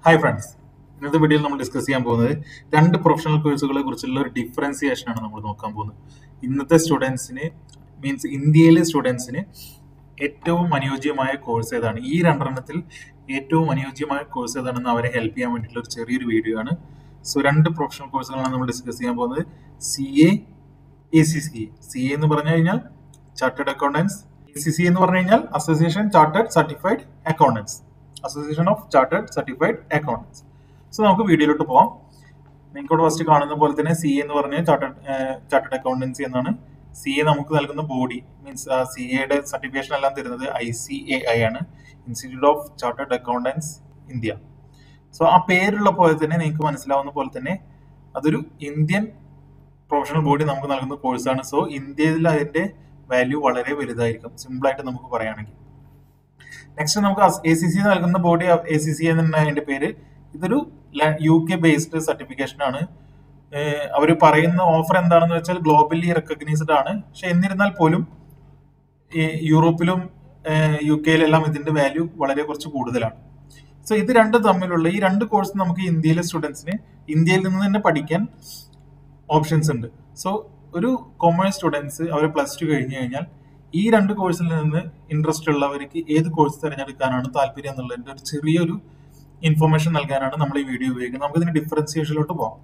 Hi friends, ഇന്നത്തെ വീഡിയോയിൽ നമ്മൾ ഡിസ്കസ് ചെയ്യാൻ പോകുന്നത് രണ്ട് പ്രൊഫഷണൽ കോഴ്സുകളെ കുറിച്ചുള്ള ഒരു ഡിഫറൻസിയേഷൻ ആണ് നമ്മൾ നോക്കാൻ പോകുന്നത്. ഇന്നത്തെ സ്റ്റുഡൻസിന് മീൻസ് ഇന്ത്യയിലെ സ്റ്റുഡൻസിന് ഏറ്റവും അനുയോജ്യമായ കോഴ്സ് ഏതാണ്, ഈ രണ്ടെണ്ണത്തിൽ ഏറ്റവും അനുയോജ്യമായ കോഴ്സ് ഏതാണെന്ന് അവരെ ഹെൽപ്പ് ചെയ്യാൻ വേണ്ടിയിട്ടുള്ള ഒരു ചെറിയൊരു വീഡിയോ ആണ്. സോ രണ്ട് പ്രൊഫഷണൽ കോഴ്സുകളാണ് നമ്മൾ ഡിസ്കസ് ചെയ്യാൻ പോകുന്നത്. CA, ACCA. CA എന്ന് പറഞ്ഞു കഴിഞ്ഞാൽ ചാർട്ടേഡ് അക്കൗണ്ടൻസ്, ACCA എന്ന് പറഞ്ഞു കഴിഞ്ഞാൽ association chartered certified accountants, association of chartered certified accountants. So നമുക്ക് വീഡിയോയിലോട്ട് പോവാം. നിങ്ങൾക്ക് ഫസ്റ്റ് കാണുന്ന പോലെ തന്നെ CA എന്ന് പറഞ്ഞാൽ ചാർട്ടേഡ് അക്കൗണ്ടൻസി എന്നാണ്. CA നമുക്ക് നൽകുന്ന ബോഡി മീൻസ് CAയുടെ സർട്ടിഫിക്കേഷൻ എല്ലാം തരുന്നത് ICAI ആണ്, institute of chartered accountants India. So ആ പേരുള്ള പോലെ തന്നെ നിങ്ങൾക്ക് മനസ്സിലാവുന്ന പോലെ തന്നെ അതൊരു ഇന്ത്യൻ പ്രൊഫഷണൽ ബോഡി നമുക്ക് നൽകുന്ന കോഴ്സാണ്. സോ ഇന്ത്യയിൽ അതിന്റെ വാല്യൂ വളരെ വലുതായിരിക്കും, സിമ്പിൾ ആയിട്ട് നമുക്ക് പറയുകയാണെങ്കിൽ. നെക്സ്റ്റ് നമുക്ക് ACC നൽകുന്ന ബോഡി ACCA എന്നാണ് അതിന്റെ പേര്. ഇതൊരു UK ബേസ്ഡ് സർട്ടിഫിക്കേഷൻ ആണ്. അവർ പറയുന്ന ഓഫർ എന്താണെന്ന് വെച്ചാൽ ഗ്ലോബലി റെക്കഗ്നൈസ്ഡ് ആണ്. പക്ഷെ എന്നിരുന്നാൽ പോലും യൂറോപ്പിലും UK-യിലെല്ലാം ഇതിന്റെ വാല്യൂ വളരെ കുറച്ച് കൂടുതലാണ്. സോ ഇത് രണ്ട് തമ്മിലുള്ള ഈ രണ്ട് കോഴ്സ് നമുക്ക് ഇന്ത്യയിലെ സ്റ്റുഡൻസിന് ഇന്ത്യയിൽ നിന്ന് തന്നെ പഠിക്കാൻ ഓപ്ഷൻസ് ഉണ്ട്. സോ ഒരു കൊമേഴ്സ് സ്റ്റുഡൻസ് അവർ +2 കഴിഞ്ഞു കഴിഞ്ഞാൽ ഈ രണ്ട് കോഴ്സിൽ നിന്ന് ഇൻട്രസ്റ്റ് ഉള്ളവർക്ക് ഏത് കോഴ്സ് തിരഞ്ഞെടുക്കാനാണ് താല്പര്യം എന്നുള്ളതിന്റെ ഒരു ചെറിയൊരു ഇൻഫർമേഷൻ നൽകാനാണ് നമ്മൾ ഈ വീഡിയോ ഉപയോഗിക്കുന്നത്. നമുക്ക് ഇതിന്റെ ഡിഫറൻസിയേഷനിലോട്ട് പോകാം.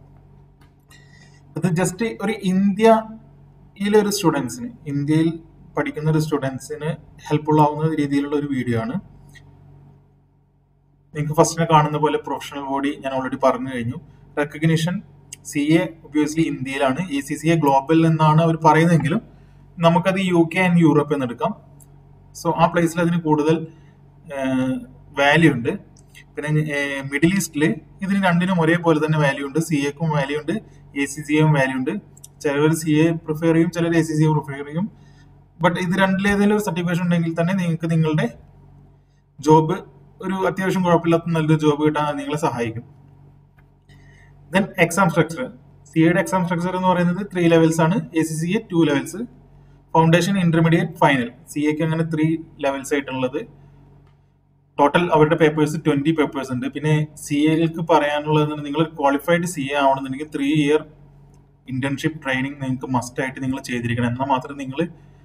ഇത് ജസ്റ്റ് ഒരു ഇന്ത്യയിലെ ഒരു സ്റ്റുഡൻസിന്, ഇന്ത്യയിൽ പഠിക്കുന്ന ഒരു സ്റ്റുഡൻസിന് ഹെൽപ്ഫുൾ ആവുന്ന രീതിയിലുള്ള ഒരു വീഡിയോ ആണ്. നിങ്ങൾക്ക് ഫസ്റ്റിനെ കാണുന്ന പോലെ പ്രൊഫഷണൽ ബോഡി ഞാൻ ഓൾറെഡി പറഞ്ഞു കഴിഞ്ഞു. റെക്കഗ്നിഷൻ CA ഒബ്വിയസ്ലി ഇന്ത്യയിലാണ്, ACCA ഗ്ലോബൽ എന്നാണ് അവർ പറയുന്നതെങ്കിലും നമുക്കത് UK ആൻഡ് യൂറോപ്പ് എന്ന് എടുക്കാം. സോ ആ പ്ലേസിൽ അതിന് കൂടുതൽ വാല്യൂ ഉണ്ട്. പിന്നെ മിഡിൽ ഈസ്റ്റില് ഇതിന് രണ്ടിനും ഒരേപോലെ തന്നെ വാല്യൂ ഉണ്ട്. CAക്കും വാല്യൂ ഉണ്ട്, ACCAയും വാല്യൂ ഉണ്ട്. ചിലർ CA പ്രിഫർ ചെയ്യും, ചിലർ ACCA പ്രിഫർ ചെയ്യും. ബട്ട് ഇത് രണ്ടിലേതെങ്കിലും ഒരു സർട്ടിഫിക്കേഷൻ ഉണ്ടെങ്കിൽ തന്നെ നിങ്ങൾക്ക് നിങ്ങളുടെ ജോബ് ഒരു അത്യാവശ്യം കുഴപ്പമില്ലാത്ത നല്ലൊരു ജോബ് കിട്ടാൻ നിങ്ങളെ സഹായിക്കും. Then exam structure. CAയുടെ എക്സാം സ്ട്രക്ചർ എന്ന് പറയുന്നത് 3 ലെവൽസ് ആണ്, ACCA 2 levels, foundation, intermediate, final. CAക്ക് അങ്ങനെ 3 ലെവൽസ് ആയിട്ടുള്ളത്. ടോട്ടൽ അവരുടെ പേപ്പേഴ്സ് 20 പേപ്പേഴ്സ് ഉണ്ട്. പിന്നെ CAക്ക് പറയാനുള്ളത്, നിങ്ങൾ ക്വാളിഫൈഡ് CA ആവണമെന്നുണ്ടെങ്കിൽ 3 ഇയർ ഇന്റേൺഷിപ്പ് ട്രെയിനിങ് നിങ്ങൾക്ക് മസ്റ്റ് ആയിട്ട് നിങ്ങൾ ചെയ്തിരിക്കണം. എന്നാൽ മാത്രമേ നിങ്ങൾ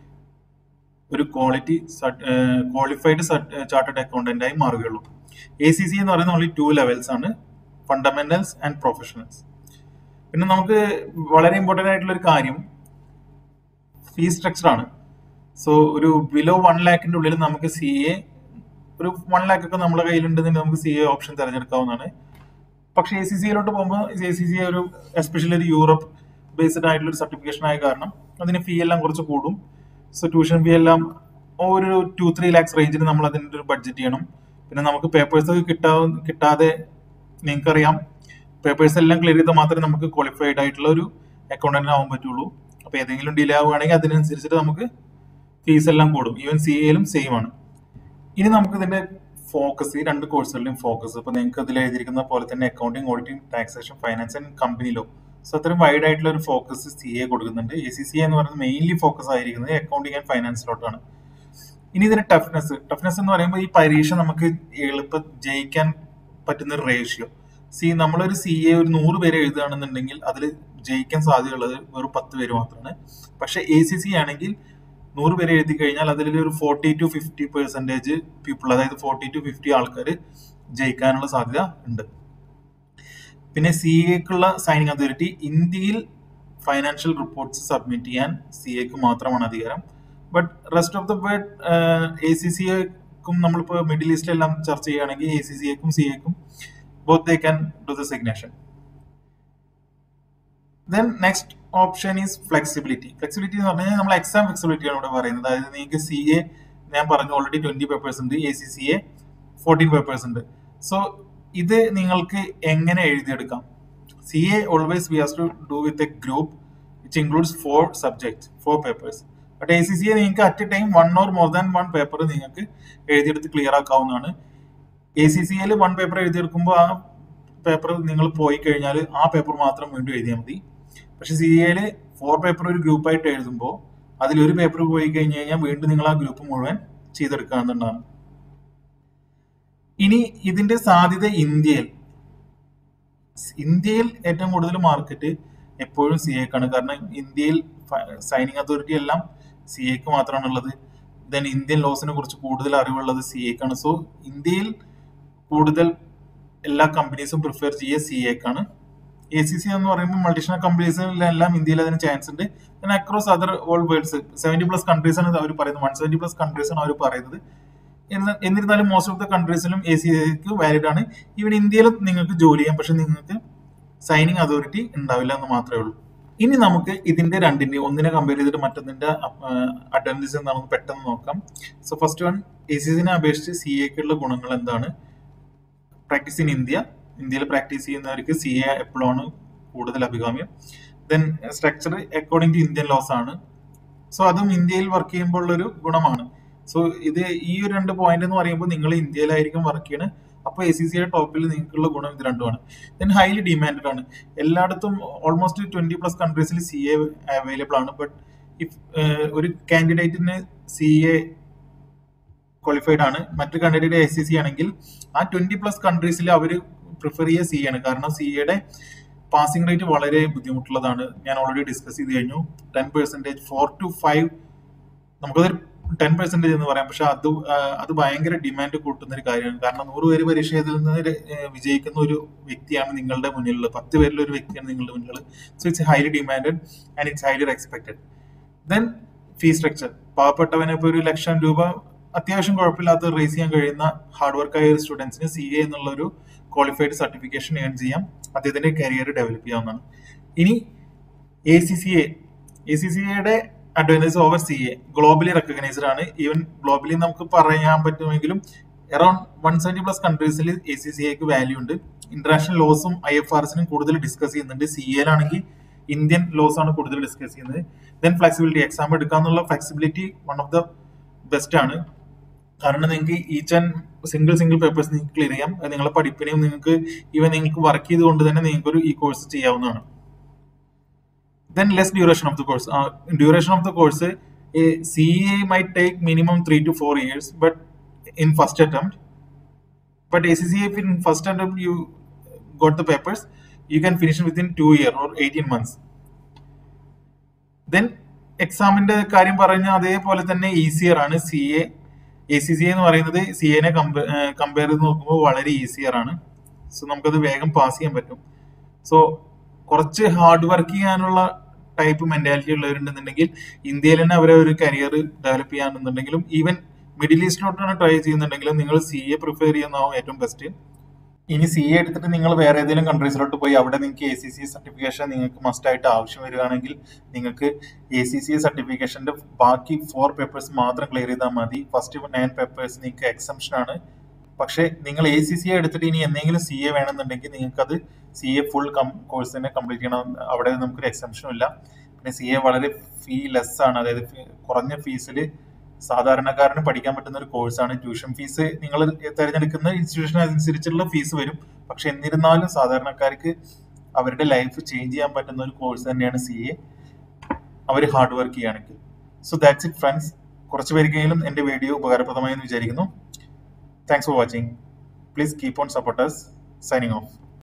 ഒരു ക്വാളിഫൈഡ് ചാർട്ടേഡ് അക്കൗണ്ടന്റ് ആയി മാറുകയുള്ളൂ. ACCA എന്ന് പറയുന്നത് ഓൺലി 2 ലെവൽസ് ആണ്, ഫണ്ടമെന്റൽസ് ആൻഡ് പ്രൊഫഷണൽസ്. പിന്നെ നമുക്ക് വളരെ ഇമ്പോർട്ടന്റ് ആയിട്ടുള്ള ഒരു കാര്യം ഫീസ് സ്ട്രക്ചർ ആണ്. സോ ഒരു ബിലോ 1 ലാഖിന്റെ ഉള്ളിൽ നമുക്ക് CA, ഒരു 1 ലാഖ് ഒക്കെ നമ്മുടെ കയ്യിലുണ്ടെങ്കിൽ നമുക്ക് CA ഓപ്ഷൻ തിരഞ്ഞെടുക്കാവുന്നതാണ്. പക്ഷേ ACCA-യിലോട്ട് പോകുമ്പോൾ ACCA ഒരു എസ്പെഷ്യലി ഒരു യൂറോപ്പ് ബേസ്ഡ് ആയിട്ടുള്ള ഒരു സർട്ടിഫിക്കേഷൻ ആയ കാരണം അതിന് ഫീ എല്ലാം കുറച്ച് കൂടും. സോ ട്യൂഷൻ ഫീ എല്ലാം ഒരു 2-3 ലാക്സ് റേഞ്ചിന് നമ്മൾ അതിൻ്റെ ഒരു ബഡ്ജറ്റ് ചെയ്യണം. പിന്നെ നമുക്ക് പേപ്പേഴ്സ് കിട്ടാതെ നിങ്ങൾക്കറിയാം, പേപ്പേഴ്സ് എല്ലാം ക്ലിയർ ചെയ്താൽ മാത്രമേ നമുക്ക് ക്വാളിഫൈഡ് ആയിട്ടുള്ള ഒരു അക്കൗണ്ടന്റ് ആവാൻ പറ്റുള്ളൂ. അപ്പോൾ ഏതെങ്കിലും ഡിലേ ആവുകയാണെങ്കിൽ അതിനനുസരിച്ചിട്ട് നമുക്ക് ഫീസ് എല്ലാം കൂടും. ഈവൻ CA-യിലും സെയിം ആണ്. ഇനി നമുക്ക് ഇതിന്റെ ഫോക്കസ്, ഈ രണ്ട് കോഴ്സുകളുടെയും ഫോക്കസ് ഇപ്പൊ നിങ്ങൾക്ക് അതിൽ എഴുതിയിരിക്കുന്ന പോലെ തന്നെ accounting, auditing, taxation, finance and company law. So അത്രയും വൈഡ് ആയിട്ടുള്ള ഒരു ഫോക്കസ് CA കൊടുക്കുന്നുണ്ട്. ACCA എന്ന് പറയുന്നത് മെയിൻലി ഫോക്കസ് ആയിരിക്കുന്നത് അക്കൗണ്ടിങ് ആൻഡ് ഫൈനാൻസിലോട്ടാണ്. ഇനി ഇതിന്റെ ടഫ്നെസ് എന്ന് പറയുമ്പോൾ ഈ പരീക്ഷ നമുക്ക് എളുപ്പം ജയിക്കാൻ പറ്റുന്ന ഒരു റേഷ്യോ. നമ്മളൊരു CA ഒരു 100 പേര് എഴുതുകയാണെന്നുണ്ടെങ്കിൽ അതിൽ ജയിക്കാൻ സാധ്യതയുള്ളത് വെറും 10 പേര് മാത്രമാണ്. പക്ഷെ ACCA ആണെങ്കിൽ 100 പേര് എഴുതി കഴിഞ്ഞാൽ അതിൽ ഒരു 40-50% പീപ്പിൾ, അതായത് 40-50 ആൾക്കാർ ജയിക്കാനുള്ള സാധ്യത ഉണ്ട്. പിന്നെ CAക്കുള്ള സൈനിങ് അതോറിറ്റി, ഇന്ത്യയിൽ ഫൈനാൻഷ്യൽ റിപ്പോർട്ട്സ് സബ്മിറ്റ് ചെയ്യാൻ CAക്ക് മാത്രമാണ് അധികാരം. But rest of the world ACCAക്കും നമ്മളിപ്പോൾ മിഡിൽ ഈസ്റ്റിലെല്ലാം ചർച്ച ചെയ്യുകയാണെങ്കിൽ ACCAക്കും CAക്കും both they can do the signation. Then next option is flexibility. Flexibility എന്ന് പറഞ്ഞാൽ നമ്മൾ എക്സാം ഫ്ലെക്സിബിലിറ്റി ആണ് ഇവിടെ പറയുന്നത്. അതായത് നിങ്ങൾക്ക് CA ഞാൻ പറഞ്ഞു ഓൾറെഡി 20 പേപ്പേഴ്സ് ഉണ്ട്, ACCA 14 പേപ്പേഴ്സ് ഉണ്ട്. സോ ഇത് നിങ്ങൾക്ക് എങ്ങനെ എഴുതിയെടുക്കാം? CA always we have to do with a group which includes 4 subjects, 4 papers. But ACCA നിങ്ങൾക്ക് at a time 1 or more than 1 paper നിങ്ങൾക്ക് എഴുതിയെടുത്ത് ക്ലിയർ ആക്കാവുന്നതാണ്. ACCA-യിൽ 1 പേപ്പർ എഴുതിയെടുക്കുമ്പോൾ ആ പേപ്പർ നിങ്ങൾ പോയി കഴിഞ്ഞാൽ ആ പേപ്പർ മാത്രം വീണ്ടും എഴുതിയാൽ മതി. പക്ഷെ CA-യിൽ 4 പേപ്പർ ഒരു ഗ്രൂപ്പായിട്ട് എഴുതുമ്പോൾ അതിലൊരു പേപ്പർ പോയി കഴിഞ്ഞ് കഴിഞ്ഞാൽ വീണ്ടും നിങ്ങൾ ആ ഗ്രൂപ്പ് മുഴുവൻ ചെയ്തെടുക്കാവുന്നതാണ്. ഇനി ഇതിന്റെ സാധ്യത ഇന്ത്യയിൽ ഇന്ത്യയിൽ ഏറ്റവും കൂടുതൽ മാർക്കറ്റ് എപ്പോഴും സി എക്കാണ്. കാരണം ഇന്ത്യയിൽ സൈനിങ് അതോറിറ്റി എല്ലാം സി എക്ക് മാത്രമാണ് ഉള്ളത്. ദെൻ ഇന്ത്യൻ ലോസിനെ കുറിച്ച് കൂടുതൽ അറിവുള്ളത് സി എക്കാണ്. സോ ഇന്ത്യയിൽ കൂടുതൽ എല്ലാ കമ്പനീസും പ്രിഫർ ചെയ്യുക സി എക്കാണ്. എ സി സി എന്ന് പറയുമ്പോൾ മൾട്ടിനാഷണൽ കമ്പനീസിലെല്ലാം ഇന്ത്യയിൽ അതിന് ചാൻസ് ഉണ്ട്. പിന്നെ across other all worlds 70+ countries ആണ് അവർ പറയുന്നത്, 170+ കൺട്രീസ് ആണ് അവർ പറയുന്നത്. എന്നിരുന്നാലും മോസ്റ്റ് ഓഫ് ദ കൺട്രീസിലും എ സി സിക്ക് വാലിഡ് ആണ്. ഈവൻ ഇന്ത്യയിലും നിങ്ങൾക്ക് ജോലി ചെയ്യാം, പക്ഷെ നിങ്ങൾക്ക് സൈനിങ് അതോറിറ്റി ഉണ്ടാവില്ല എന്ന് മാത്രമേ ഉള്ളൂ. ഇനി നമുക്ക് ഇതിന്റെ രണ്ടിന്റെയും ഒന്നിനെ കമ്പയർ ചെയ്തിട്ട് മറ്റൊന്നിന്റെ അഡ്വാൻറ്റേജ് എന്താണെന്ന് പെട്ടെന്ന് നോക്കാം. So first one, A C സിനെ അപേക്ഷിച്ച് സി എക്കുള്ള ഗുണങ്ങൾ എന്താണ്? പ്രാക്ടീസ് ഇൻ ഇന്ത്യയിൽ പ്രാക്ടീസ് ചെയ്യുന്നവർക്ക് സി എ എപ്പോഴാണ് കൂടുതൽ അഭികാമ്യം. Then structure according to Indian laws ആണ്. സോ അതും ഇന്ത്യയിൽ വർക്ക് ചെയ്യുമ്പോൾ ഉള്ളൊരു ഗുണമാണ്. സോ ഈ ഒരു 2 പോയിന്റ് എന്ന് പറയുമ്പോൾ നിങ്ങൾ ഇന്ത്യയിലായിരിക്കും വർക്ക് ചെയ്യണത്. അപ്പോൾ എ സി സിയുടെ ടോപ്പിൽ നിങ്ങൾക്കുള്ള ഗുണം ഇത് രണ്ടുമാണ്. ദെൻ ഹൈലി ഡിമാൻഡഡ് ആണ്. എല്ലായിടത്തും ഓൾമോസ്റ്റ് 20+ കൺട്രീസിൽ സി എ അവൈലബിൾ ആണ്. ബട്ട് ഇഫ് ഒരു കാൻഡിഡേറ്റിന് സി എ ക്വാളിഫൈഡ് ആണ്, മറ്റു കാൻഡിഡേറ്റ് എ സി സി ആണെങ്കിൽ ആ 20+ കൺട്രീസിൽ അവർ പ്രിഫർ ചെയ്യുക സി ആണ്. കാരണം സി എയുടെ പാസിംഗ് റേറ്റ് വളരെ ബുദ്ധിമുട്ടുള്ളതാണ്. ഞാൻ ഓൾറെഡി ഡിസ്കസ് ചെയ്ത് കഴിഞ്ഞു. 10%, 4 to 5, നമുക്കതൊരു 10% എന്ന് പറയാം. പക്ഷെ അത് ഭയങ്കര ഡിമാൻഡ് കൂട്ടുന്ന ഒരു കാര്യമാണ്. കാരണം 100 പേര് പരീക്ഷ എഴുതിൽ നിന്ന് വിജയിക്കുന്ന ഒരു വ്യക്തിയാണ് നിങ്ങളുടെ മുന്നിലുള്ളത്. 10 പേരിൽ ഒരു വ്യക്തിയാണ് നിങ്ങളുടെ മുന്നിലുള്ളത്. So it's highly demanded and it's highly expected. Then fee structure, പാവപ്പെട്ടവനെ ഇപ്പോൾ 1,00,000 രൂപ അത്യാവശ്യം കുഴപ്പമില്ലാത്ത റേസ് ചെയ്യാൻ കഴിയുന്ന ഹാർഡ് വർക്കായ ഒരു സ്റ്റുഡൻസിന് സി എ എന്നുള്ള ഒരു ക്വാളിഫൈഡ് സർട്ടിഫിക്കേഷൻ ഏൺ ചെയ്യാം. അദ്ദേഹത്തിന്റെ കരിയർ ഡെവലപ്പ് ചെയ്യാവുന്നതാണ്. ഇനി എ സി സി എയുടെ advantage over C A, globally recognised ആണ്. ഈവൻ ഗ്ലോബലി നമുക്ക് പറയാൻ പറ്റുമെങ്കിലും അറൌണ്ട് 170+ കൺട്രീസിൽ എ സി സി എക്ക് വാല്യൂ ഉണ്ട്. ഇന്റർനാഷണൽ ലോസും IFRSനും കൂടുതൽ ഡിസ്കസ് ചെയ്യുന്നുണ്ട്. സി എയിലാണെങ്കിൽ ഇന്ത്യൻ ലോസ് ആണ് കൂടുതൽ ഡിസ്കസ് ചെയ്യുന്നത്. ദെൻ ഫ്ലെക്സിബിലിറ്റി, എക്സാം എടുക്കാന്നുള്ള flexibility one of the best ആണ്. കാരണം നിങ്ങൾക്ക് ഈച്ച് ആൻഡ് സിംഗിൾ പേപ്പേഴ്സ് നിങ്ങൾക്ക് ക്ലിയർ ചെയ്യാം. നിങ്ങളെ പഠിപ്പിനെയും നിങ്ങൾക്ക് വർക്ക് ചെയ്തുകൊണ്ട് തന്നെ നിങ്ങൾക്ക് ഈ കോഴ്സ് ചെയ്യാവുന്നതാണ്. Then less duration of the course. Duration of the course, CA might take minimum 3 to 4 years, but in first attempt. But ACCA, if in first attempt you got the papers, you can finish it within 2 years or 18 months. Then എക്സാമിന്റെ കാര്യം പറഞ്ഞ അതേപോലെ തന്നെ easier ആണ് CA. ACCA എന്ന് പറയുന്നത് CA compare ചെയ്ത് നോക്കുമ്പോൾ വളരെ ഈസിയർ ആണ്. സോ നമുക്കത് വേഗം പാസ് ചെയ്യാൻ പറ്റും. സോ കുറച്ച് ഹാർഡ് വർക്ക് ചെയ്യാനുള്ള ടൈപ്പ് മെന്റാലിറ്റി ഉള്ളവരുണ്ടെന്നുണ്ടെങ്കിൽ ഇന്ത്യയിൽ തന്നെ അവരെ ഒരു കരിയർ ഡെവലപ്പ് ചെയ്യാനുണ്ടെങ്കിലും ഈവൻ മിഡിൽ ഈസ്റ്റിലോട്ടാണ് ട്രൈ ചെയ്യുന്നുണ്ടെങ്കിലും നിങ്ങൾ CA പ്രിഫർ ചെയ്യുന്നതാവും ഏറ്റവും ബെസ്റ്റ്. ഇനി CA എടുത്തിട്ട് നിങ്ങൾ വേറെ ഏതെങ്കിലും കൺട്രീസിലോട്ട് പോയി അവിടെ നിങ്ങൾക്ക് ACC സർട്ടിഫിക്കേഷൻ നിങ്ങൾക്ക് മസ്റ്റ് ആയിട്ട് ആവശ്യം വരികയാണെങ്കിൽ നിങ്ങൾക്ക് ACC സർട്ടിഫിക്കേഷന്റെ ബാക്കി 4 പേപ്പേഴ്സ് മാത്രം ക്ലിയർ ചെയ്താൽ മതി. ഫസ്റ്റ് 9 പേപ്പേഴ്സ് നിങ്ങൾക്ക് എക്സംഷൻ ആണ്. പക്ഷെ നിങ്ങൾ ACCA എടുത്തിട്ട് ഇനി എന്തെങ്കിലും CA വേണമെന്നുണ്ടെങ്കിൽ നിങ്ങൾക്ക് അത് CA ഫുൾ കോഴ്സ് തന്നെ കംപ്ലീറ്റ് ചെയ്യണം. അവിടെ നമുക്കൊരു എക്സംഷനും ഇല്ല. പിന്നെ CA വളരെ ഫീ ലെസ് ആണ്, അതായത് കുറഞ്ഞ ഫീസിൽ സാധാരണക്കാരന് പഠിക്കാൻ പറ്റുന്ന ഒരു കോഴ്സാണ്. ട്യൂഷൻ ഫീസ് നിങ്ങൾ തിരഞ്ഞെടുക്കുന്ന ഇൻസ്റ്റിറ്റ്യൂഷൻ അനുസരിച്ചുള്ള ഫീസ് വരും. പക്ഷെ എന്നിരുന്നാലും സാധാരണക്കാർക്ക് അവരുടെ ലൈഫ് ചേഞ്ച് ചെയ്യാൻ പറ്റുന്ന ഒരു കോഴ്സ് തന്നെയാണ് CA, അവർ ഹാർഡ് വർക്ക് ചെയ്യുകയാണെങ്കിൽ. So that's it friends. കുറച്ച് പേർക്കെങ്കിലും എൻ്റെ വീഡിയോ ഉപകാരപ്രദമായി എന്ന് വിചാരിക്കുന്നു. Thanks for watching. Please keep on support us. Signing off.